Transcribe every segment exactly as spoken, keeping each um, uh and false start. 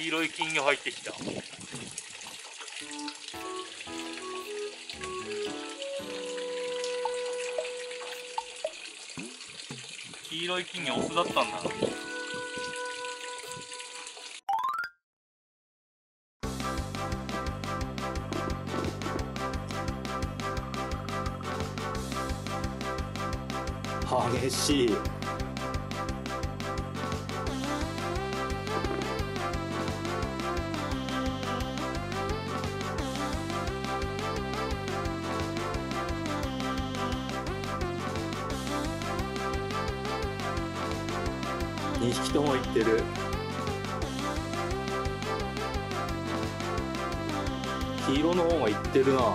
黄色い金魚入ってきた。黄色い金魚オスだったんだな。 激しい。にひきともいってる。黄色の方がいってるな。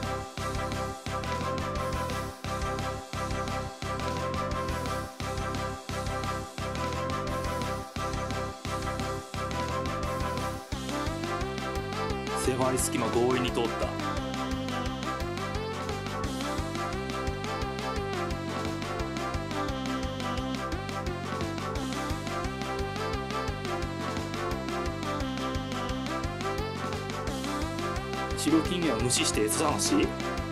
狭い隙間強引に通った。白金魚は無視して餌探し。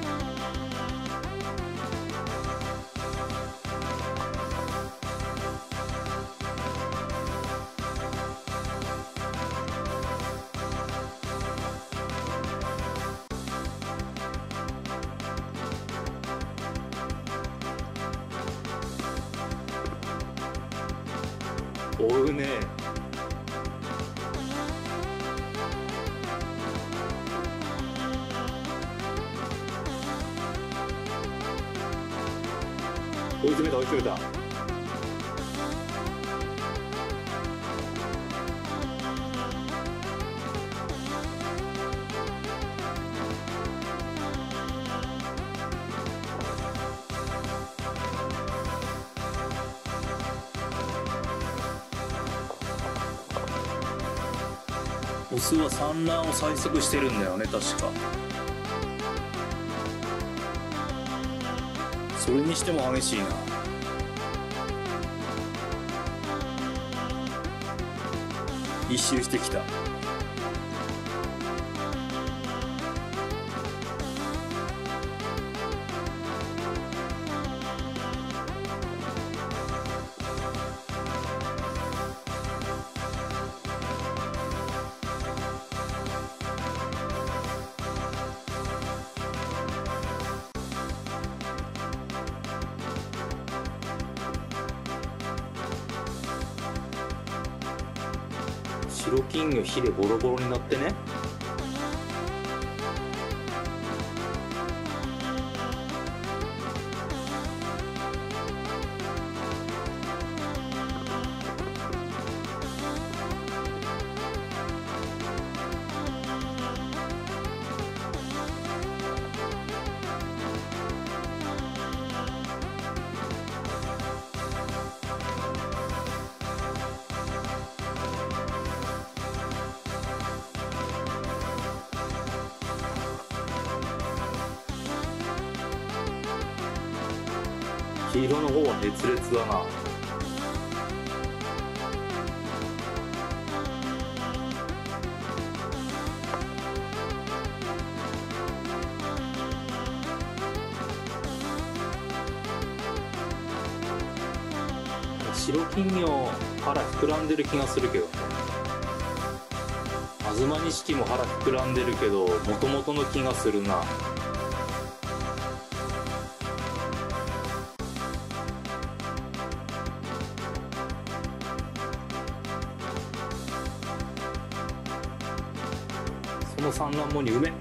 追うね。追い詰めた追い詰めた。オスは産卵を催促してるんだよね、確か。それにしても激しいな。一周してきた。白金魚ヒレボロボロになってね。黄色の方は熱烈だな。白金魚腹膨らんでる気がするけどね。東錦も腹膨らんでるけどもともとの気がするな。その産卵後に梅。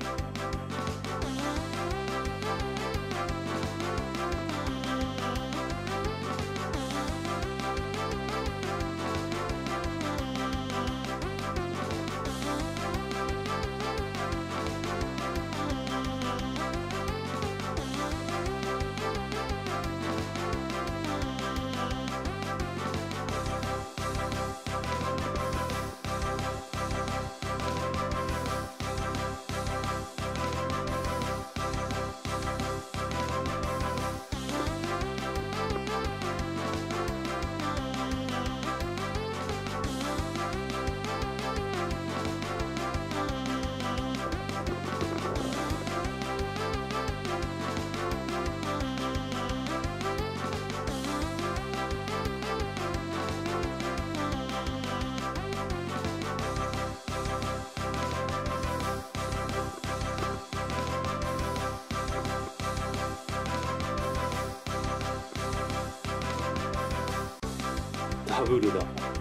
ダブルだ。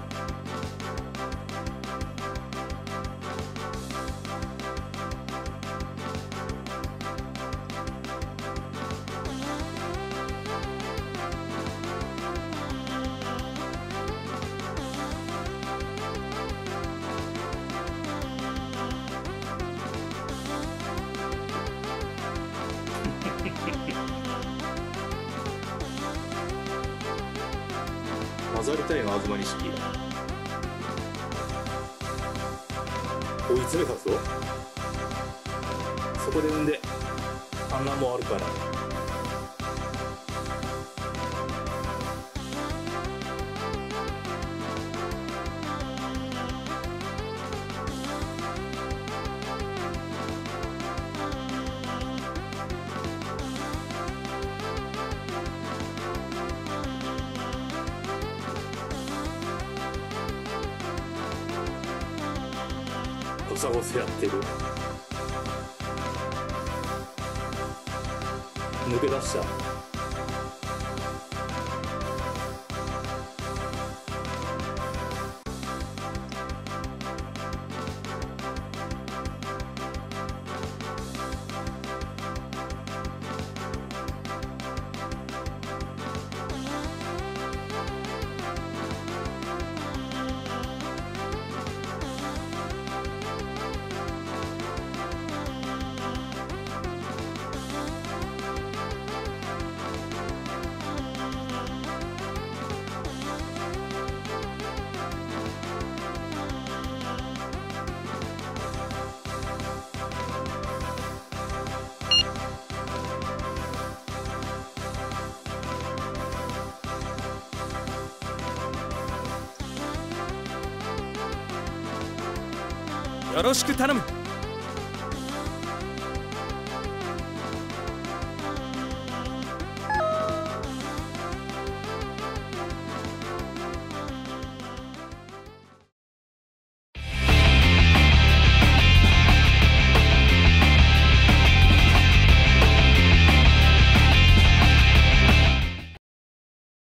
混ざりたいの東錦。追い詰めたぞ。そこで産んで産卵もあるから。ゴサゴサやってる。抜け出した。 よろしく頼む。